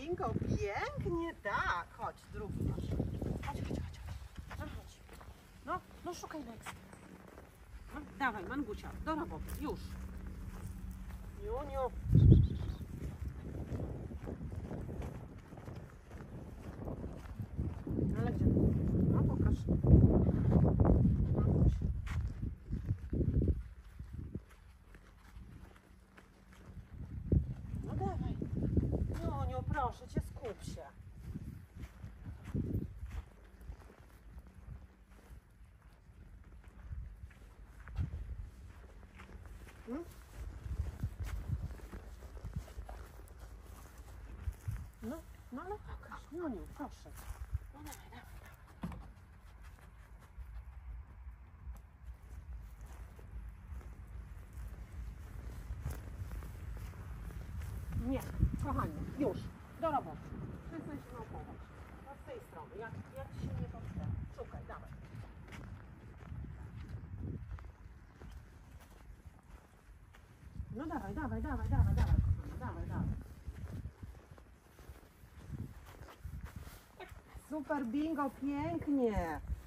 bingo, pięknie, tak. Chodź, drugi masz. Chodź. No, chodź. No szukaj Lex. No, dawaj, Mangucia, do roboty, już. Niuniu. Ale gdzie? No pokaż. Manguś. No dawaj. Niuniu, proszę cię, skup się. No pokaż, Niuniu, proszę. No dawaj. Nie, kochanie, już, do roboty. Przestań się naukować. No z tej strony, jak ci się nie pochce. Szukaj, dawaj. No dawaj, kochana, dawaj. Super bingo, pięknie.